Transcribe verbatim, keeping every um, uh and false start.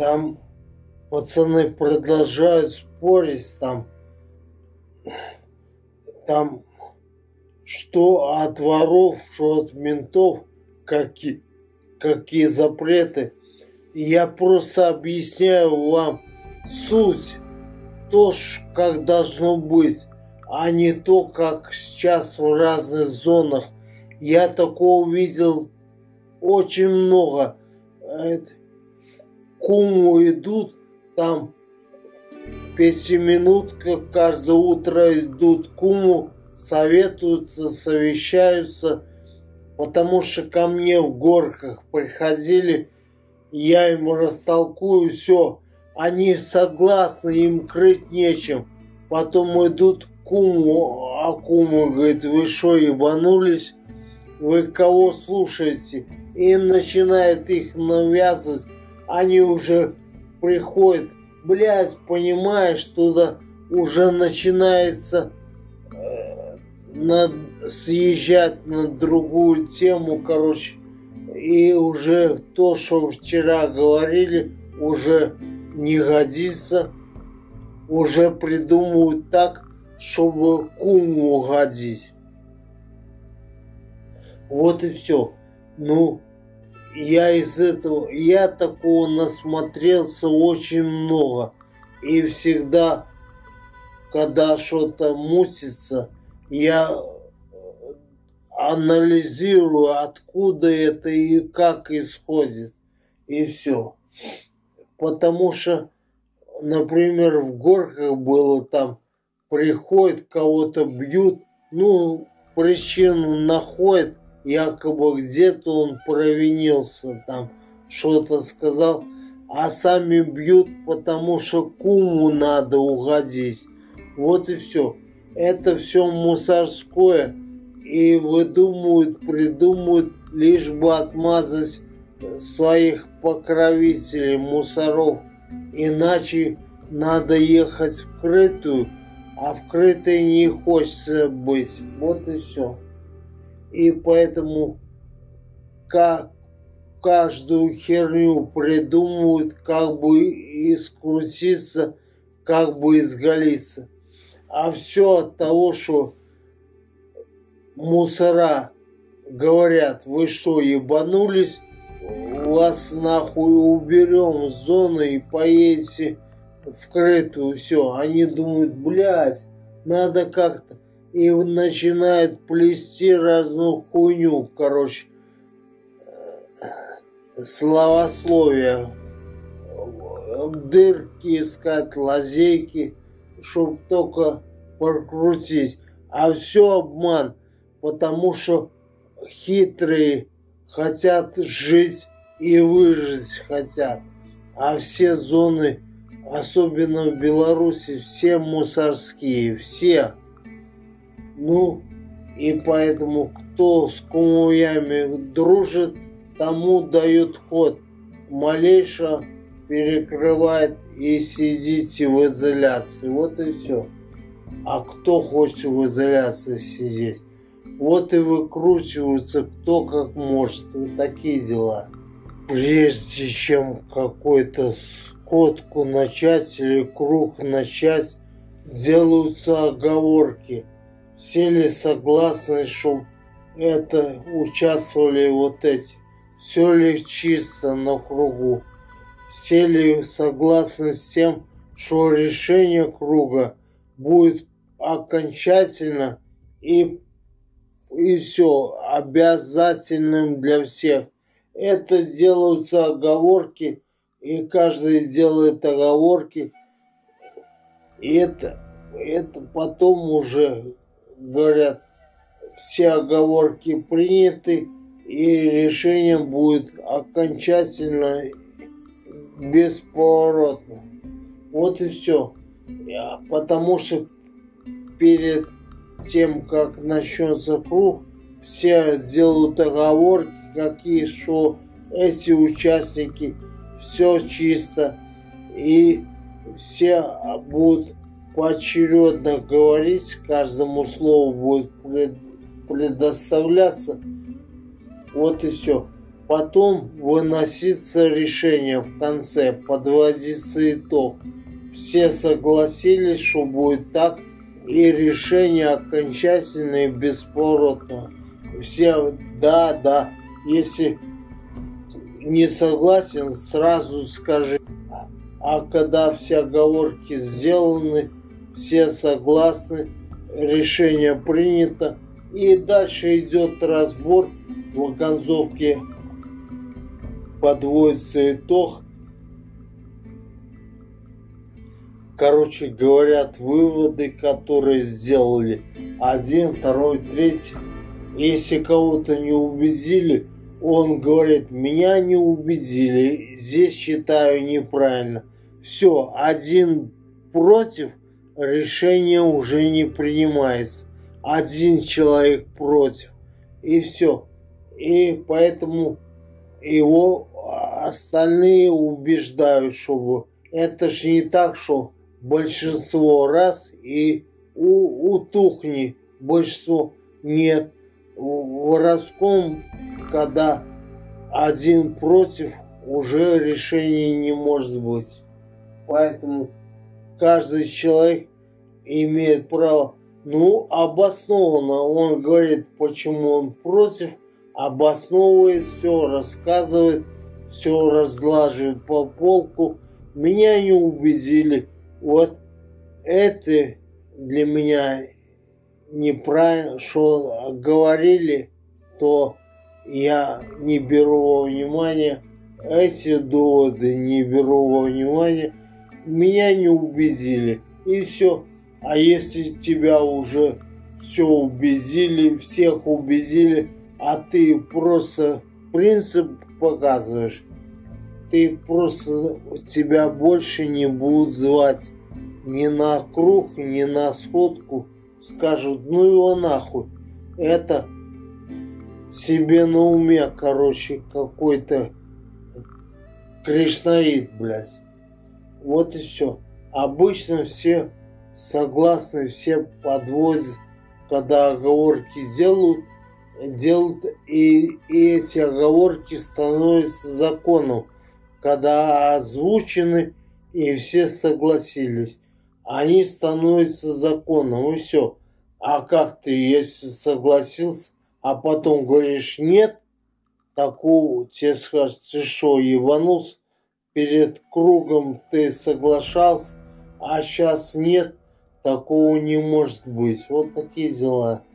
там пацаны продолжают спорить, там, там что от воров, что от ментов, какие, какие запреты. Я просто объясняю вам суть, то, как должно быть, а не то, как сейчас в разных зонах. Я такого видел очень много. Куму идут, там пятиминутка, каждое утро идут куму, советуются, совещаются, потому что ко мне в горках приходили, я им растолкую все, они согласны, им крыть нечем, потом идут к куму, а куму говорит: вы что, ебанулись, вы кого слушаете? И начинает их навязывать, они уже приходят, блядь, понимаешь, туда уже начинается э, над, съезжать на другую тему, короче, и уже то, что вчера говорили, уже не годится, уже придумывают так, чтобы куму угодить. Вот и все. Ну, я из этого, я такого насмотрелся очень много. И всегда, когда что-то мутится, я анализирую, откуда это и как исходит. И все. Потому что, например, в горках было там, приходят, кого-то бьют, ну, причину находят, якобы где-то он провинился, там что-то сказал, а сами бьют, потому что куму надо угодить. Вот и все. Это все мусорское, и выдумывают, придумывают, лишь бы отмазать своих покровителей, мусоров. Иначе надо ехать в крытую, а в крытой не хочется быть. Вот и все. И поэтому как каждую херню придумывают, как бы искрутиться, как бы изголиться. А все от того, что мусора говорят: вы что, ебанулись? Вас нахуй уберем с зоны и поедете в крытую. Все. Они думают: блядь, надо как-то. И начинает плести разную хуйню, короче, словословие, дырки искать, лазейки, чтобы только прокрутить. А все обман, потому что хитрые хотят жить и выжить хотят. А все зоны, особенно в Беларуси, все мусорские, все. Ну, и поэтому кто с кумовьями дружит, тому дают ход. Малейше перекрывает и сидите в изоляции. Вот и все. А кто хочет в изоляции сидеть? Вот и выкручиваются кто как может. Вот такие дела. Прежде чем какую-то сходку начать или круг начать, делаются оговорки. Все ли согласны, что это участвовали вот эти? Все ли чисто на кругу? Все ли согласны с тем, что решение круга будет окончательно и, и все, обязательным для всех? Это делаются оговорки, и каждый делает оговорки. И это, это потом уже говорят, все оговорки приняты, и решение будет окончательно, бесповоротно. Вот и все. Потому что перед тем, как начнется круг, все делают оговорки, какие, что эти участники, все чисто, и все будут поочередно говорить, каждому слову будет предоставляться. Вот и все. Потом выносится решение в конце, подводится итог. Все согласились, что будет так, и решение окончательное и бесповоротно. Все, да, да, если не согласен, сразу скажи. А когда все оговорки сделаны, все согласны, решение принято, и дальше идет разбор, в оконцовке подводится итог. Короче, говорят выводы, которые сделали один, второй, третий. Если кого-то не убедили, он говорит, меня не убедили, здесь считаю неправильно. Все, один против, решение уже не принимается. Один человек против, и все. И поэтому его остальные убеждают, чтобы это же не так, что большинство раз и у, утухни большинство. Нет. В воровском, когда один против, уже решения не может быть. Поэтому каждый человек имеет право, ну, обоснованно, он говорит, почему он против, обосновывает все, рассказывает, все разглаживает по полку. Меня не убедили. Вот это для меня неправильно, что говорили, то я не беру во внимание. Эти доводы не беру во внимание. Меня не убедили. И все. А если тебя уже все убедили, всех убедили, а ты просто принцип показываешь, ты просто, тебя больше не будут звать ни на круг, ни на сходку. Скажут, ну его нахуй. Это себе на уме, короче, какой-то кришнаит, блядь. Вот и все. Обычно все согласны, все подводят, когда оговорки делают, делают и, и эти оговорки становятся законом, когда озвучены и все согласились. Они становятся законом, и все. А как ты, если согласился, а потом говоришь нет, такого тебе скажут, ты что, ебанулся? Перед кругом ты соглашался, а сейчас нет, такого не может быть. Вот такие дела.